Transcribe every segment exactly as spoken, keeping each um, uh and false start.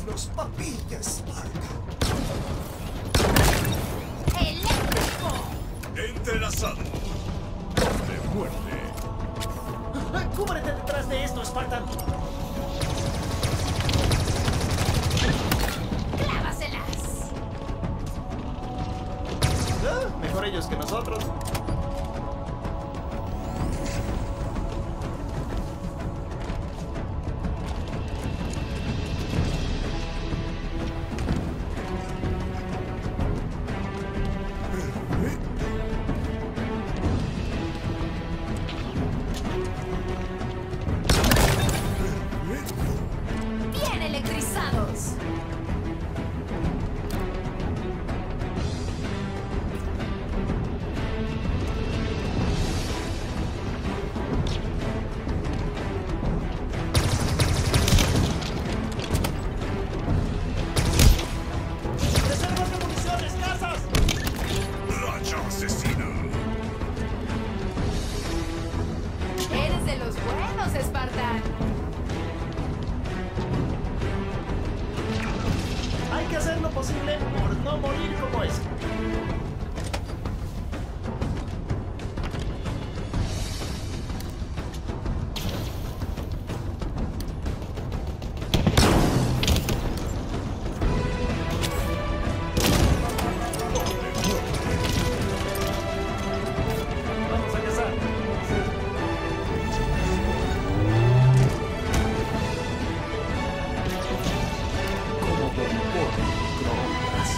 los papillas, Esparta. ¡Eléctrico! Entrelazado. De muerte. ¡Cúbrete detrás de esto, Spartan! ¡Clávaselas! Ah, mejor ellos que nosotros. ¡Bien electrizados! ¡Reservas de munición escasas! Racha asesina. ¡Eres de los buenos, Spartan! Hay que hacer lo posible por no morir como es. Vamos a cazar. Como bombón de microondas.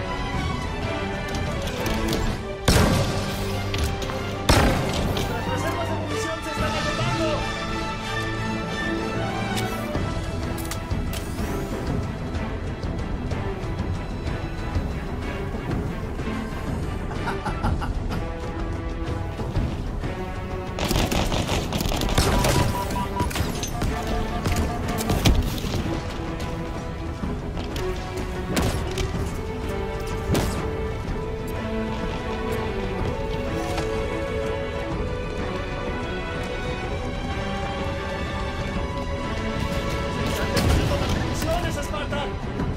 Nuestras reservas de munición se están agotando. Están terminando las municiones, Spartan.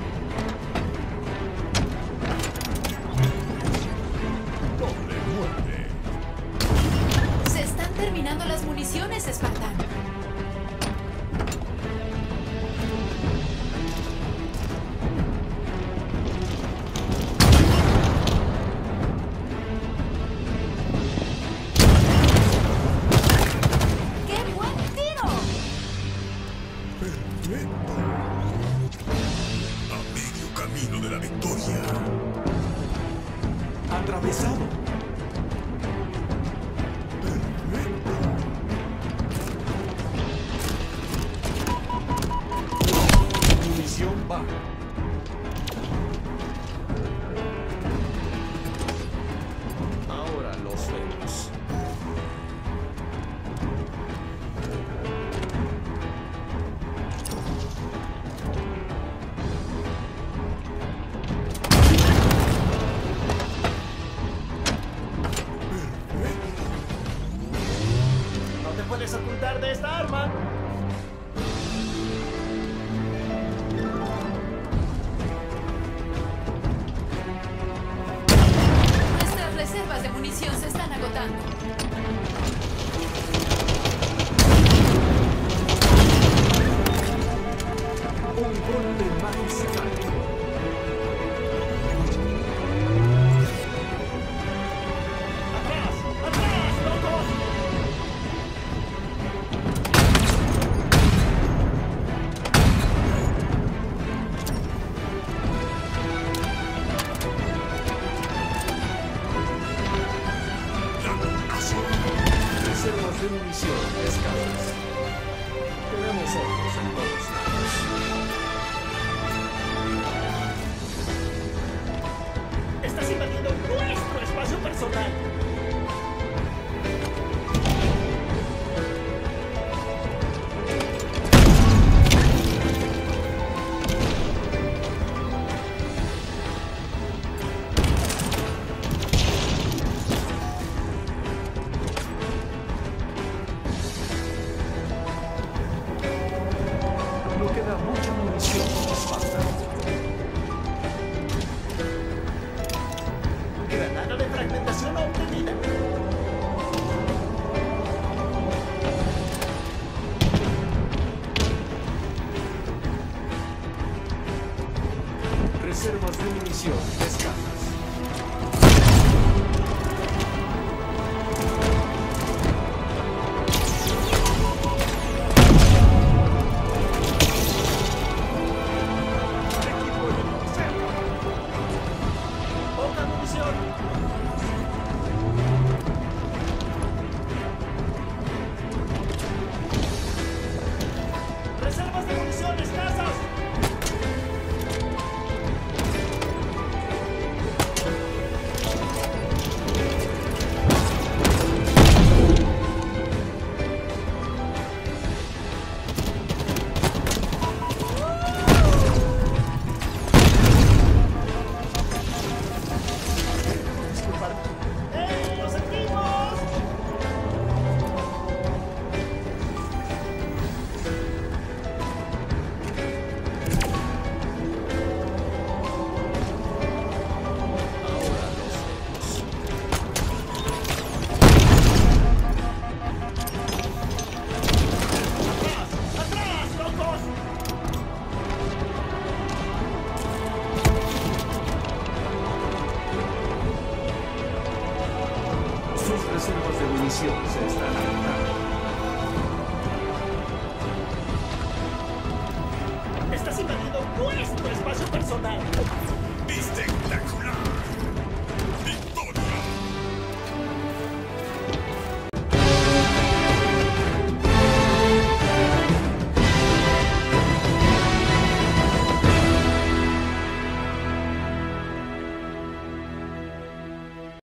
Doble muerte. Se están terminando las municiones, Spartan. ¡Qué buen tiro! Perfecto. A medio camino de la victoria. Atravesado. Perfecto. Munición baja. Ahora los vemos. No te puedes ocultar de esta arma. Nuestras reservas de munición se están agotando. Un golpe magistral. ¡Atrás! ¡Atrás, locos! Reservas de munición escasas. Tenemos otros en todos lados. Estás invadiendo nuestro espacio personal. No queda mucha munición, Spartan. reservas de munición escasas. Equipo enemigo cerca. Poca munición. Reservas de munición escasas. Disculparme. ¡Ey, los equipos! Ahora los vemos. ¡Atrás! ¡Atrás, locos! Sus reservas de munición se están agotando. ¡Estás invadiendo nuestro espacio personal! Espectacular.